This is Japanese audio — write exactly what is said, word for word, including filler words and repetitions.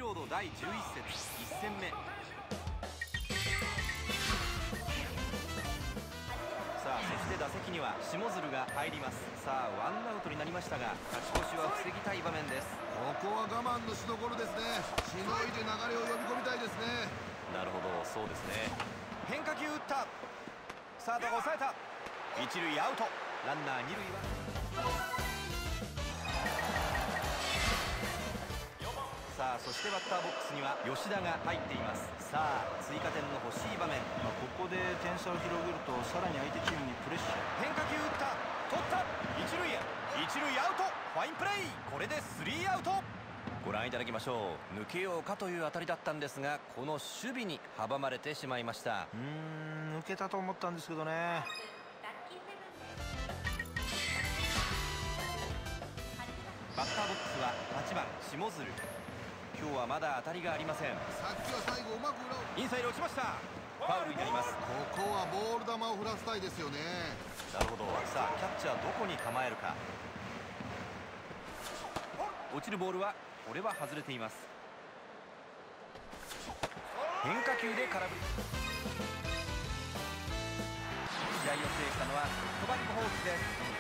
ロードだいじゅういっ節いっ戦目。さあそして打席には下鶴が入ります。さあワンアウトになりましたが勝ち越しは防ぎたい場面です。 ここは我慢のしどころですね。しのいで流れを呼び込みたいですね。 なるほど、そうですね。変化球打った。サードが抑えた。一塁アウト。ランナー二塁はさあそしてバッターボックスには吉田が入っています。さあ追加点の欲しい場面。 まあ、ここで点差を広げるとさらに相手チームにプレッシャー。 変化球打った。取った。一塁へ。一塁アウト。ファインプレー。これでスリーアウト。ご覧いただきましょう。抜けようかという当たりだったんですがこの守備に阻まれてしまいました。 うーん抜けたと思ったんですけどね。 バッターボックスははちばん下鶴。今日はまだ当たりがありません。 さっきは最後うまく裏を。 インサイド落ちました。ファウルになります。 ここはボール球を振らせたいですよね。 なるほど。さあキャッチャーどこに構えるか。落ちるボールはこれは外れています。変化球で空振り。試合を制したのはソフトバンクホークスです。